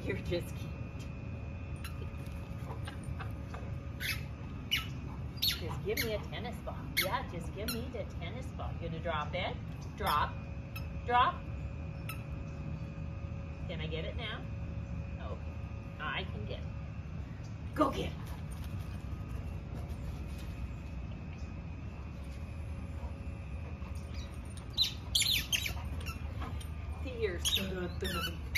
You're just cute. Just give me a tennis ball. Yeah, just give me the tennis ball. You gonna drop it? Drop. Drop. Can I get it now? Okay. I can get it. Go get it. You're so good.